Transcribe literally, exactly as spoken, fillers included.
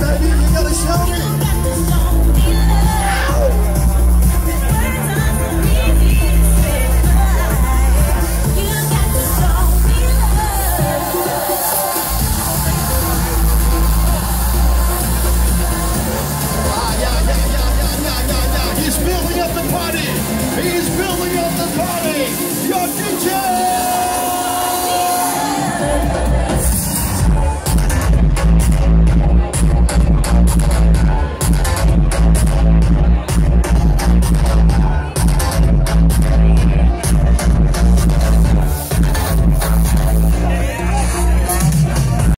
baby. You gotta show me. Ah, yeah, yeah, yeah, yeah, yeah, yeah, yeah. He's building up the party. He's building up the party. Your D J.